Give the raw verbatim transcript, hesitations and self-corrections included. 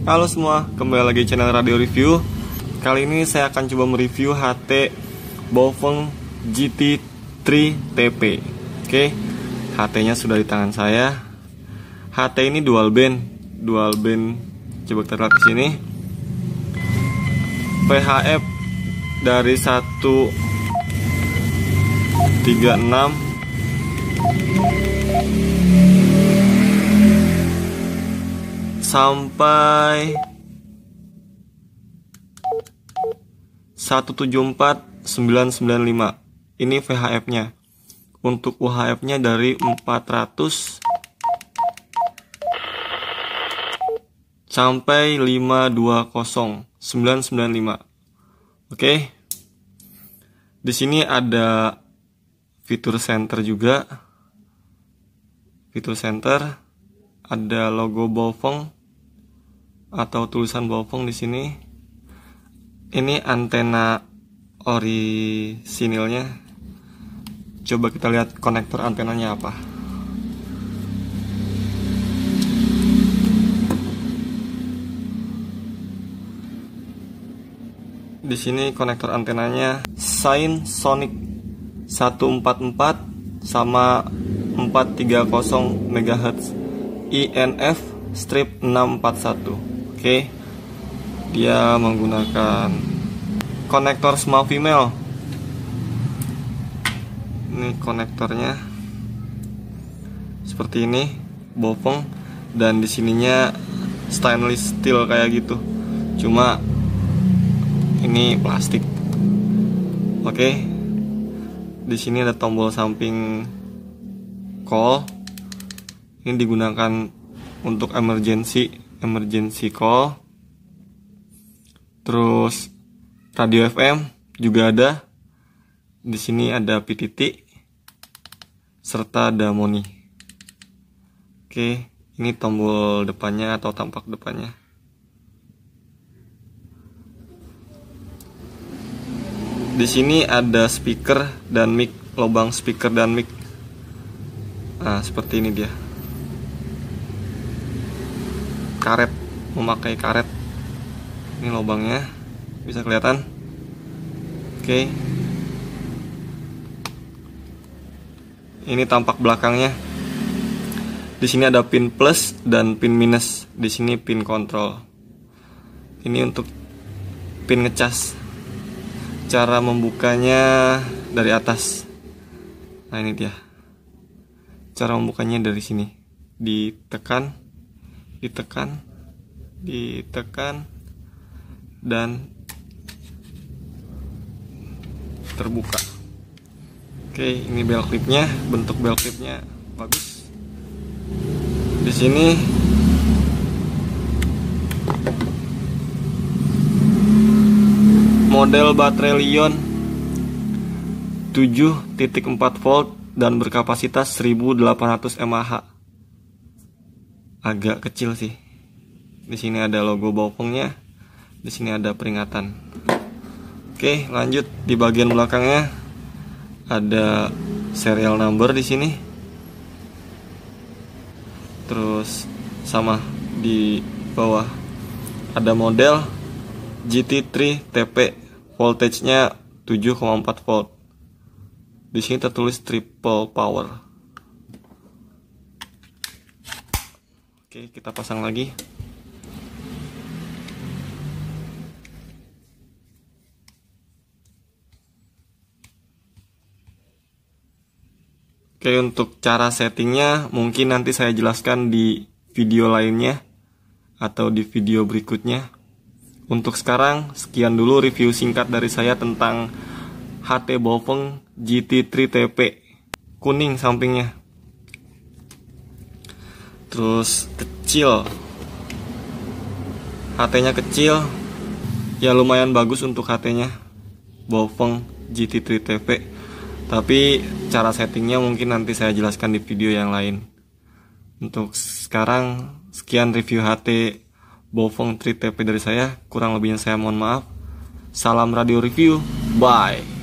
Halo semua, kembali lagi di channel Radio Review. Kali ini saya akan coba mereview H T Baofeng G T tiga T P. Oke, H T-nya sudah di tangan saya. H T ini dual band, dual band. Coba kita lihat di sini. V H F dari seratus tiga puluh enam sampai seratus tujuh puluh empat sembilan ratus sembilan puluh lima. Ini V H F-nya. Untuk U H F-nya dari empat ratus sampai lima ratus dua puluh sembilan ratus sembilan puluh lima. Oke. Di sini ada fitur center juga. Fitur center, ada logo Baofeng atau tulisan Baofeng di sini. Ini antena orisinilnya. Coba kita lihat konektor antenanya apa. Di sini konektor antenanya Sine-Sonic seratus empat puluh empat sama empat ratus tiga puluh megahertz I N F strip enam empat satu. Oke, dia menggunakan konektor small female. Ini konektornya seperti ini, Baofeng, dan di sininya stainless steel kayak gitu. Cuma ini plastik. Oke, di sini ada tombol samping call. Ini digunakan untuk emergency emergency call. Terus radio F M juga ada. Di sini ada P T T serta ada moni. Oke, ini tombol depannya atau tampak depannya. Di sini ada speaker dan mic, lubang speaker dan mic. Nah, seperti ini dia. Karet, memakai karet. Ini lubangnya, bisa kelihatan. Oke. Ini tampak belakangnya. Di sini ada pin plus dan pin minus. Di sini pin kontrol. Ini untuk pin ngecas. Cara membukanya dari atas. Nah, ini dia. Cara membukanya dari sini. Ditekan, ditekan, ditekan, dan terbuka. Oke, ini bel clipnya. Bentuk bel clipnya bagus. Di sini model baterai Li-ion tujuh titik empat volt dan berkapasitas seribu delapan ratus mAh. Agak kecil sih. Di sini ada logo Baofengnya. Di sini ada peringatan. Oke, lanjut di bagian belakangnya ada serial number di sini. Terus sama di bawah ada model G T tiga T P, voltage-nya tujuh koma empat volt. Di sini tertulis triple power. Oke, kita pasang lagi. Oke, untuk cara settingnya mungkin nanti saya jelaskan di video lainnya atau di video berikutnya. Untuk sekarang, sekian dulu review singkat dari saya tentang H T Baofeng G T tiga T P. Kuning sampingnya. Terus kecil. H T-nya kecil. Ya lumayan bagus untuk H T-nya. Baofeng G T tiga T P. Tapi cara settingnya mungkin nanti saya jelaskan di video yang lain. Untuk sekarang, sekian review H T Baofeng tiga T P dari saya. Kurang lebihnya saya mohon maaf. Salam Radio Review. Bye.